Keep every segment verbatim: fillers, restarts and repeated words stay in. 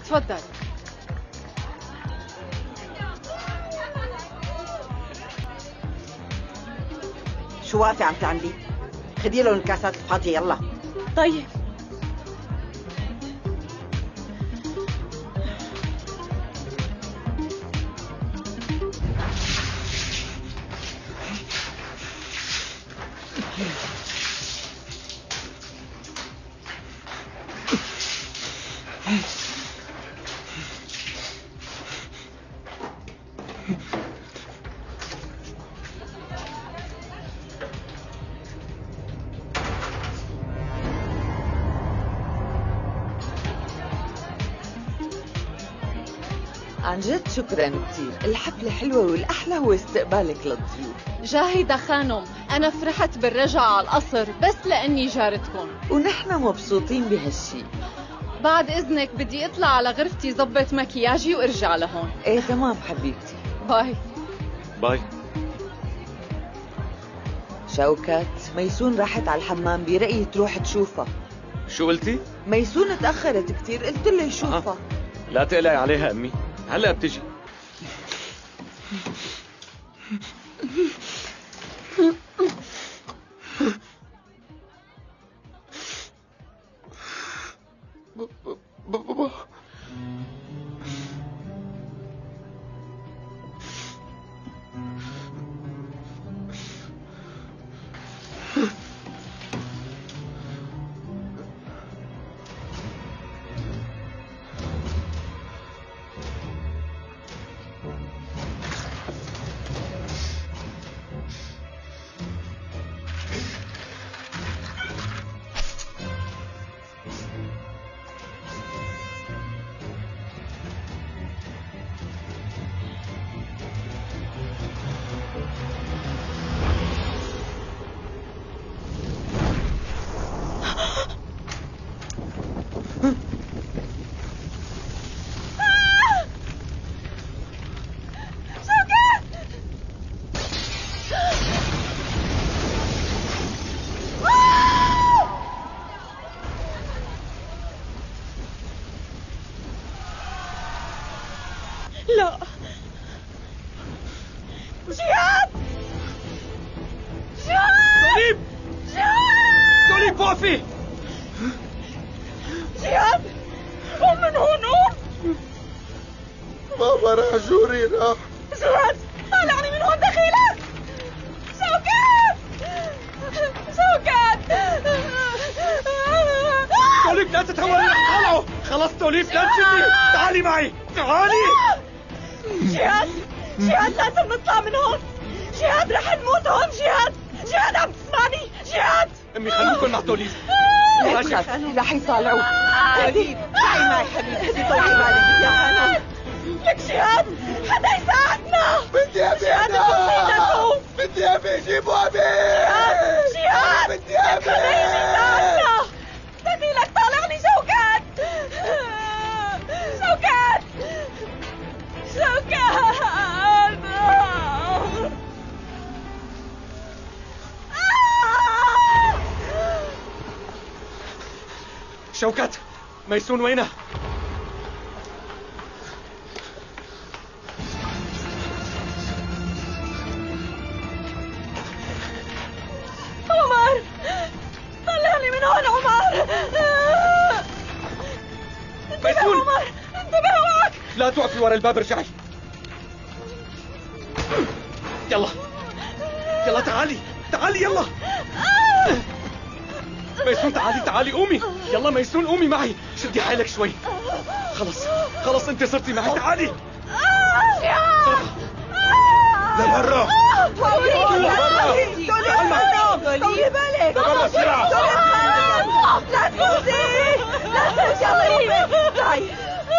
تفضل. شو واقفة عم تعملي؟ خدي لهم الكاسات الفاضية يلا. طيب. عن جد شكرا كثير، الحفلة حلوة والأحلى هو استقبالك للضيوف. جاهدة خانم، أنا فرحت بالرجعة على القصر بس لأني جارتكم، ونحن مبسوطين بهالشي. بعد إذنك بدي أطلع على غرفتي ضبط مكياجي وأرجع لهون. إيه تمام حبيبتي. باي باي. شوكت، ميسون راحت على الحمام، برأيي تروح تشوفها. شو قلتي؟ ميسون تأخرت كثير، قلت له يشوفها. آه. لا تقلقي عليها أمي، هلأ بتجي. بابا لا جهاد جهاد دوليب جهاد دوليب وقفي. جهاد قوم من هون قوم. بابا راح جوري راح. جهاد طالعني من هون دخيلك. شوكت شوكت دوليب لا تتهوري، رح طالعه. خلص دوليب لا تجني، تعالي معي تعالي. جهاد جهاد لازم نطلع من هون. جهاد رح نموت هون. جهاد جهاد عم تسمعني؟ جهاد امي خلوكم مع دوليب. لا تخاف، رح يطالعوك. دوليب تعي معي حبيبتي، طولي بالك يا خانم. لك جهاد حدا يساعدنا. بدي ابي جهاد انا بدي ابي جيبوا ابي. جهاد جهاد بدي ابي. خليه يجي يساعدنا. دخيلك طالعني. شوكت شوكت شوكت شوكت، ميسون وينه؟ عمر طلعني من هون. عمر انتبه ميسون. عمر انتبه معك. لا توقفي ورا الباب، ارجعي. يلا يلا تعالي تعالي يلا. ميسون تعالي تعالي قومي. يلا ميسون قومي معي، شدي حيلك شوي. خلص خلص انت صرتي معي، تعالي. لبرا طولي بالك. لبرا بسرعة. لا تفوزي لا ترجعي. تعي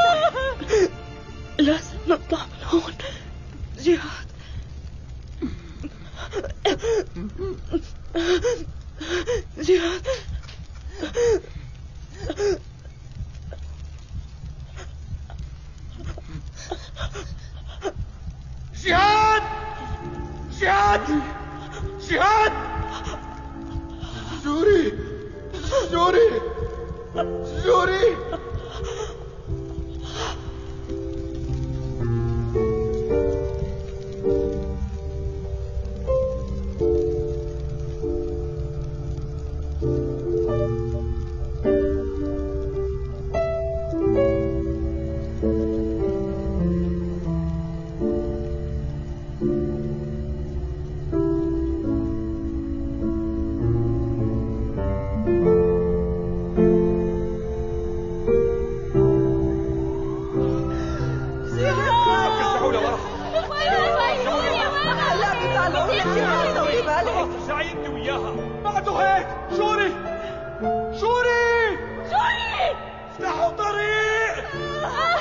لازم نطلع من هون. جهاد جهاد جهاد جهاد جهاد. جوري جوري جوري آه